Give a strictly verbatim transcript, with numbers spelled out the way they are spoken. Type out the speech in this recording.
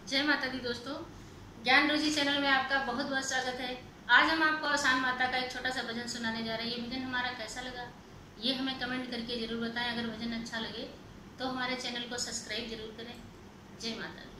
जय माता दी दोस्तों, ज्ञान रोजी चैनल में आपका बहुत बहुत स्वागत है। आज हम आपको आसान माता का एक छोटा सा भजन सुनाने जा रहे हैं। ये भजन हमारा कैसा लगा ये हमें कमेंट करके जरूर बताएं। अगर भजन अच्छा लगे तो हमारे चैनल को सब्सक्राइब जरूर करें। जय माता दी।